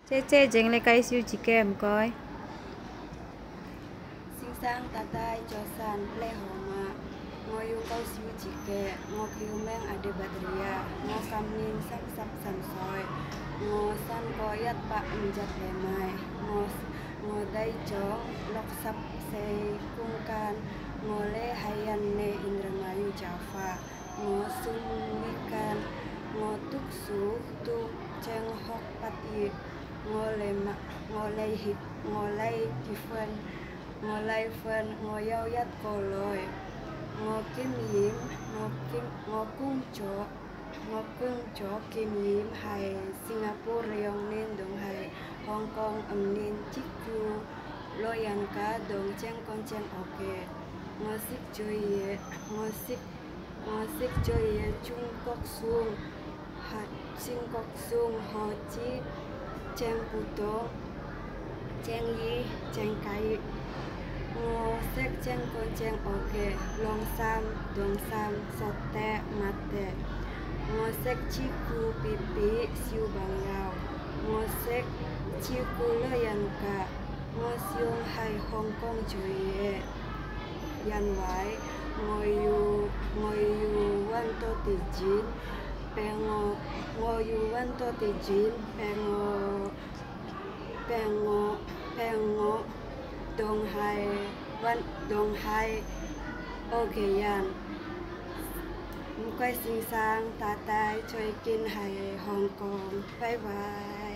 Chế chừng lấy cây siêu chỉ kèm coi. Sinh sang ta tai cho san ple homa ngồi yung câu siêu chỉ kè ngồi kêu men ada bateria ngồi kam nin sap sap san soi ngồi san koyat pak menjat lemai ngồi dai chong lok sap se kungkan ngồi le hayan ne Indramayu Java ngồi sun wikan ngồi tuk su tuk cheng hok pati ngồi le mak ngồi le hip ngồi le kifan ngồi lai phân ngồi yao yat cô lôi ngồi kim yếm ngồi cung chó kim yếm hay Singapore leong nên đồng hay Hong Kong nên chích chu lôi ăn cá đồng chen con chen ok ngồi xích chơi Trung Quốc xuông hạt Trung Quốc xuông họ chi chen pu tô chen yi chen kai ngô xếp chen con chen ok long sam dong sam sote mate ngô xếp chi cu pipi siêu bằng yao ngô xếp chi cu lơ yan ka ngô siêu hay Hong Kong chơi yan wai ngồi yu wan to ti jin ngồi yu wan to ti jin ngô Đông Hai ok yan quay sinh sang ta tai chơi kinh hay Hong Kong bye bye.